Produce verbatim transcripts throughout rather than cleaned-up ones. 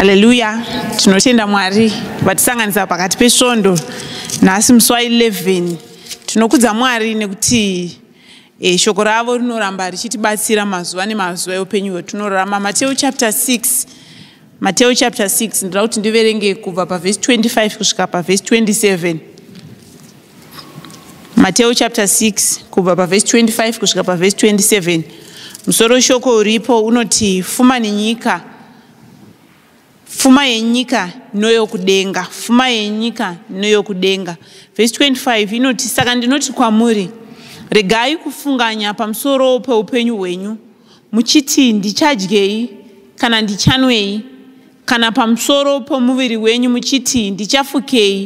Hallelujah. Tinotenda Mwari vatisanganisa pakati pesvondo nhasi musi wa eleven. Tinokudza Mwari nekuti e, shoko ravo rinoramba richitibatsira mazuva nemazuva eupenyu hwetinorarama. Mateo chapter six. Mateo chapter six ndinoda kuti ndiverenge kubva paverse twenty-five kusvika paverse twenty-seven. Mateo chapter six kubva paverse twenty-five kusvika paverse twenty-seven. Musoro shoko uripo unoti fuma nenyika. Fuma yenyika noyokudenga. Fuma yenyika noyokudenga. Verse twenty-five inoti saka ndinoti kwamuri regai kufunganya pamusoro peupenyu hwenyu muchiti ndichadyei kana ndichanwei kana pamusoro pomuviri wenyu muchiti ndichafukei.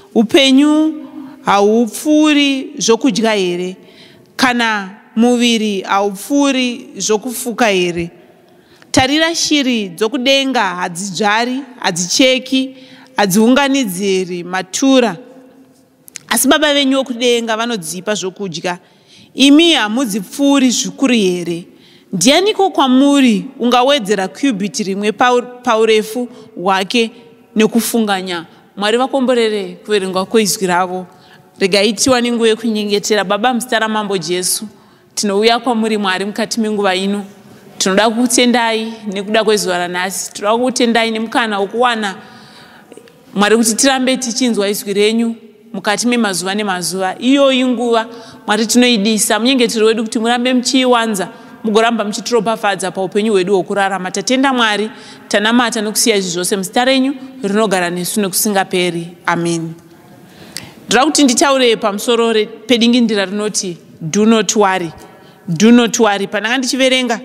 Upenyu haupfuuri zvokudya here kana muviri haupfuuri zvokufuka here. Tarira shiri dzokudenga hadzidzvari, hadzicheki, hadziunganidziri matura, asi Baba venyu vokudenga vanodzipa zvokudya. Imi hamudzipfuuri zvikuru here? Ndianiko kwamuri ungawedzera cubit rimwe paurefu hwake nekufunganya? Mwari vakomborere kuverengwa kwezwi ravo. Regai tiwane nguva yekunyengetera. Baba, muzita raMambo Jesu tinouya kwamuri Mwari mukati menguva ino. Tinoda kukutendai nekuda kwezuva ranhasi. Tinoda kukutendai nemukana wokuwana Mwari kuti tirambe tichinzwa izwi renyu mukati memazuva nemazuva. Iyoyi nguva Mwari tinoidisa munyengetero wedu kuti murambe muchiiwanza mugoramba muchitiropafadza paupenyu hwedu hwokurarama. Tatenda Mwari, tanamata nokusiya izvi zvose muzita renyu rinogara nesu nokusingaperi. Amen. Ndinoda kuti nditaure pamusoro pedingindira rinoti do not worry. Do not worry. Pandanga ndichiverenga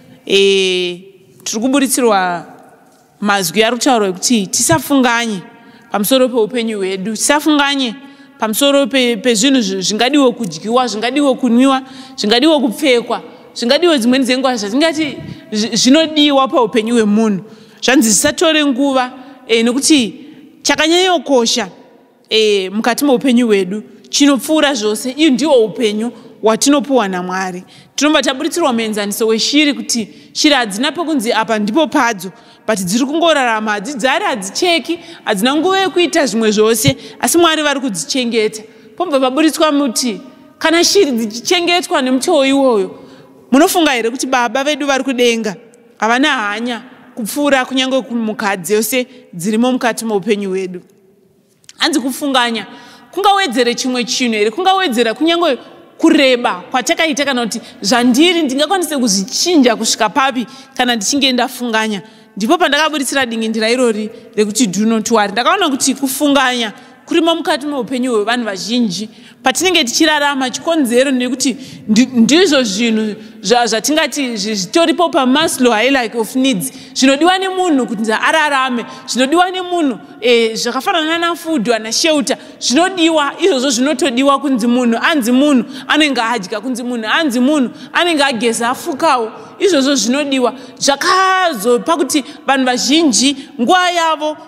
e, tiri kuburitsirwa mazwi ari kutaurwa kuti tisafunganye pamusoro peupenyu hwedu. Tisafunganye pamusoro pezvinhu zvingadiwe kudyiwa, zvingadiwe kunwiwa, zvingadiwe kupfekwa, zvingadiwe dzimweni dzenguva zvatingati zvinodiwa paupenyu hwemunhu. Zvanzi zvisatore nguva e, nekuti chakanyanyokosha e, mukati meupenyu hwedu chinopfuura zvose. Iyo ndiwo upenyu hwatinopuwa naMwari. Tinobva taburitsirwa muenzaniso weshiri kuti shiri hadzina pekunzi apa ndipo padzo, but dziri kungorarama, hadzidzari, hadzicheki, hadzina nguva yekuita zvimwe zvose, asi Mwari vari kudzichengeta. Pobva paburitswa muti kana shiri dzichichengetwa nemutoo iwoyo, munofunga here kuti Baba vedu vari kudenga havana hanya kupfuura kunyange mukadzi yose dzirimo mukati meupenyu hwedu? Hanzi kufunganya kungawedzere chimwe chinhu here, kungawedzera kunyange kureba kwatakaita kana kuti zvandiri ndingakwanise kuzvichinja kusvika papi kana ndichinge ndafunganya. Ndipo pandakaburitsira dingindira irori rekuti do not worry, ndakaona kuti kufunganya kurimo mukati meupenyu hwevanhu vazhinji patinenge tichirarama. Chikonzero nekuti ndizvo zvinhu zvatingati zvitoripo paMaslow hierarchy of needs, zvinodiwa nemunhu kuti ararame, zvinodiwa nemunhu e, zvakafanana nafood ana shelter, zvinodiwa izvozvo, zvinotodiwa kunzi munhu anzi munhu anenge adya, kunzi munhu anzi munhu anenge ageza afukawo, izvozvo zvinodiwa. Zvakazopa kuti vanhu vazhinji nguva yavo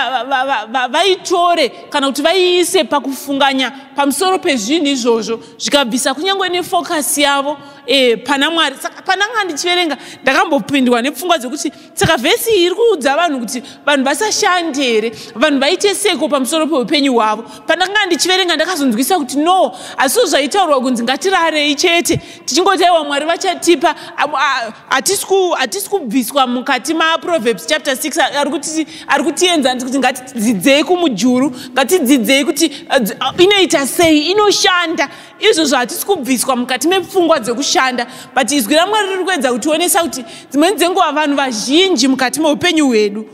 vaitore kana kuti vaiise pakufunganya pamusoro pezvinhu izvozvo, zvikabvisa kunyange nefocus yavo e, pana Mwari. Saka pandanga ndichiverenga ndakambopindwa nepfungwa dzekuti saka vhesi iyi iri kuudza vanhu kuti vanhu vasashande here, vanhu vaite seko pamusoro peupenyu hwavo. Pandanga ndichiverenga ndakazonzwisa kuti no, asiwo zvaitaurwa kunzi ngatirarei chete tichingoti aiwa Mwari vachatipa. Hatisi kubviswa mukati maProverbs chapter six ari kutienza kuti ngatidzidzei kumujuru, ngatidzidzei kuti inoita sei, inoshanda. Izvozvo hatisi kubviswa mukati mepfungwa dzekushanda, but izwi raMwari riri kuedza kutionesa kuti dzimweni dzenguva vanhu vazhinji mukati meupenyu hwedu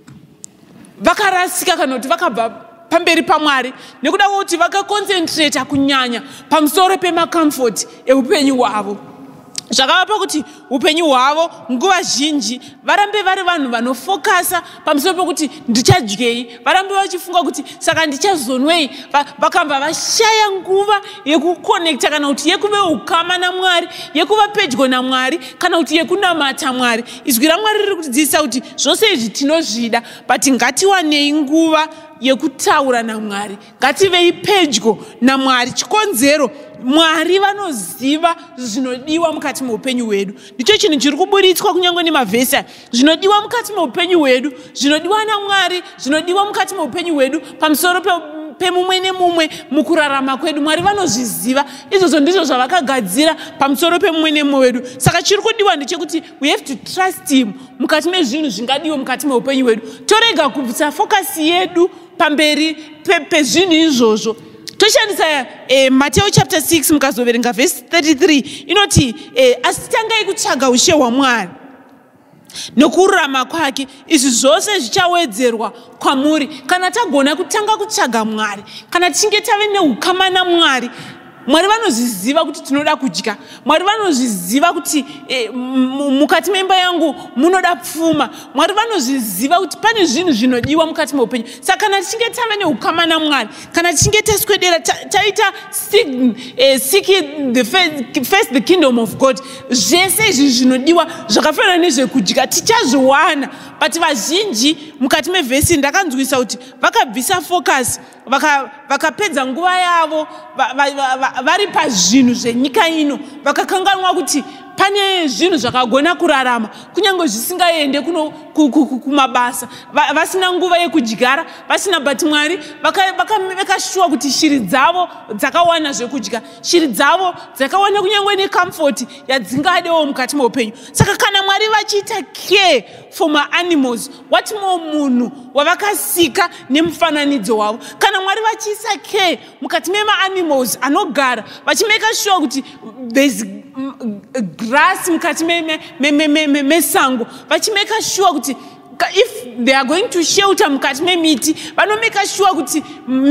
vakarasika kana kuti vakabva pamberi paMwari nekuda kwokuti vakaconcentrata kunyanya pamusoro pemakomfort eupenyu hwavo. Zvakavapa kuti upenyu hwavo nguva zhinji varambe vari vanhu vanofokasa pamusoro pekuti ndichadyei, varambe vachifunga kuti saka ndichazonwei, vakamba vashaya nguva yekukonekta kana kuti yekuve ukama naMwari, yekuva pedyo naMwari kana kuti yekunamata Mwari. Izwi raMwari riri kutidzidzisa kuti zvose izvi tinozvida, but ngatiwanei nguva yekutaura naMwari, ngativei pedyo naMwari. Chikonzero Mwari vanoziva zvinodiwa mukati meupenyu hwedu. Ndicho chinhu chiri kuburitswa kunyange nemavhesi zvinodiwa mukati meupenyu hwedu, zvinodiwa naMwari, zvinodiwa mukati meupenyu hwedu pamusoro pe pemumwe nemumwe mukurarama kwedu. Mwari vanozviziva, izvozvo ndizvo zvavakagadzira pamusoro pemumwe nemumwe wedu. Saka chiri kudiwa ndechekuti we have to trust him mukati mezvinhu zvingadiwa mukati meupenyu hwedu. Torega kubvisa fokasi yedu pamberi pezvinhu izvozvo. Toshandisa eh, Matthew chapter six mukazoverenga verse thirty-three inoti eh, asi tangai kutsvaga ushe hwaMwari nokururama kwake, izvi zvose zvichawedzerwa kwamuri. Kana tagona kutanga kutsvaga Mwari, kana tichinge tave neukama naMwari, Mwari vanozviziva kuti tinoda kudya. Mwari vanozviziva kuti eh, mukati memba yangu munoda pfuma. Mwari vanozviziva kuti pane zvinhu zvinodiwa mukati meupenyu. Saka kana tichinge tave neukama naMwari, kana tichinge taswedera taita seek, eh, seek the first, first the kingdom of God, zvese izvi zvinodiwa zvakafanana nezvekudya tichazviwana. But vazhinji mukati mevhesi ndakanzwisa kuti vakabvisa focus, vakapedza nguva yavo vari pazvinhu zvenyika ino, vakakanganwa kuti pane zvinhu zvakagona kurarama kunyange zvisingaende kuno kumabasa, vasina nguva yekudyara, vasina. But Mwari vakameka sure kuti shiri dzavo dzakawana zvekudya, shiri dzavo dzakawana kunyange necomfort yadzingadewo mukati meupenyu. Saka kana Mwari vachiita care for my animals, what more munhu wavakasika nemufananidzo wavo. Kana Mwari vachiisa care mukati mema animals anogara, vachimeka sure kuti there's grass mukati mesango, vachimeka sure kuti if they are going to shelter mukati memiti, vanomeka sure kuti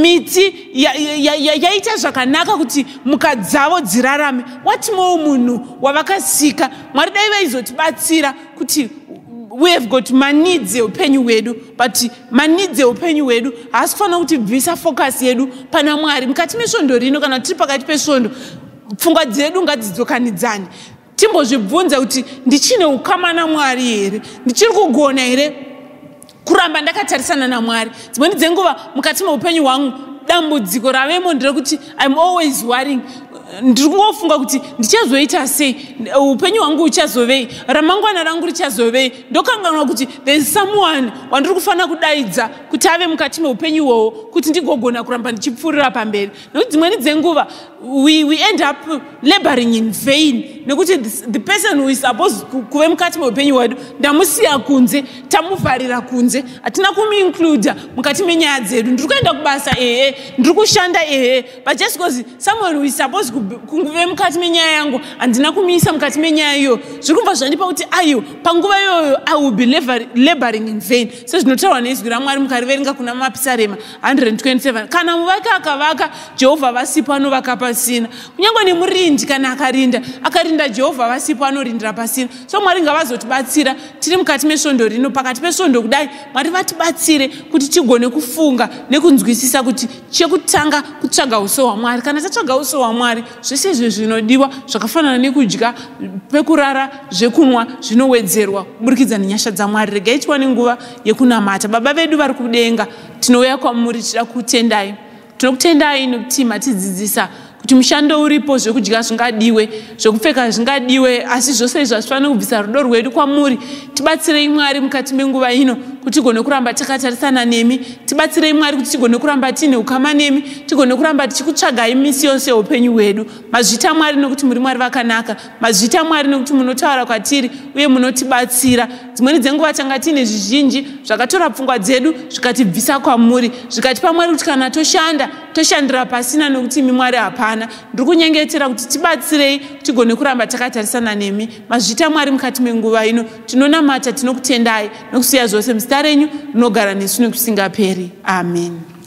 miti yaita zvakanaka kuti mhuka dzavo dzirarame. What more munhu wavakasika. Mwari dai vaizotibatsira kuti we have got needs eupenyu hwedu, but needs eupenyu hwedu haasi kufanira kuti bvisa focus yedu pana Mwari. Mukati mesvondo rino, kana tiri pakati pesvondo, pfungwa dzedu ngadzidzokanidzane, timbozvibvunza kuti ndichine ukama naMwari here, ndichiri kugona here kuramba ndakatarisana naMwari. Dzimweni dzenguva mukati meupenyu hwangu dambudziko ravemo nderekuti I'm always worrying. Ndiri kungofunga kuti ndichazoita sei, upenyu hwangu uchazovei, ramangwana rangu richazovei. Ndokanganwa kuti there is someone wandiri kufanira kudaidza kuti ave mukati meupenyu ihwohwo kuti ndigogona kuramba ndichipfuurira pamberi. Nekuti dzimweni dzenguva we, we end up laboring in vain, nekuti the person who is supposed kuve mukati meupenyu hwedu ndamusiya kunze, tamuvharira kunze, hatina kumuincluda mukati menyaya dzedu. Ndiri kuenda kubasa ehe, ndiri kushanda ehe, but just because someone who is supposed kunguve mukati menyaya yangu handina kumuisa mukati menyaya iyo, zviri kubva zvandipa kuti ayo panguva iyoyo I will be laboring in vain. Sezvinotaurwa nezwi raMwari mukariverenga kuna Mapisarema one twenty-seven, kana muvaki akavaka Jehovha vasipo anovaka pasina. Kunyange nemurindi kana akarinda akarinda Jehovha vasipo anorindira pasina. So Mwari ngavazotibatsira tiri mukati mesvondo rino, pakati pesvondo kudai, Mwari vatibatsire kuti tigone kufunga nekunzwisisa kuti chekutanga kutsvaga uso hwaMwari. Kana tatsvaga uso hwaMwari, zvese izvi zvinodiwa zvakafanana nekudya, pekurara, zvekunwa zvinowedzerwa kuburikidza nenyasha dzaMwari. Regai tiwane nguva yekunamata. Baba vedu vari kudenga, tinouya kwamuri tichida kutendai. Tinokutendai nokuti matidzidzisa kuti mushando uripo, zvekudya zvingadiwe, zvekupfeka zvingadiwe, asi zvose izvi hazvifanira kubvisa rudo rwedu kwamuri. Tibatsirei Mwari mukati menguva ino kuti tigone kuramba takatarisana nemi. Tibatsirei Mwari kuti tigone kuramba tine ukama nemi, tigone kuramba tichikutsvagai misi yose yeupenyu hwedu. Mazvita Mwari nokuti muri Mwari vakanaka, mazvita Mwari nokuti munotaura kwatiri uye munotibatsira. Dzimweni dzenguva tanga tine zvizhinji zvakatora pfungwa dzedu zvikatibvisa kwamuri, zvikatipa Mwari kuti kana toshanda toshandira pasina nokuti imi Mwari hapana. Ndiri kunyengetera kuti tibatsirei tigone kuramba takatarisana nemi. Mazvita Mwari mukati menguva ino, tinonamata, tinokutendai nokusiya zvose muzita renyu rinogara nesu nokusingaperi. Amen.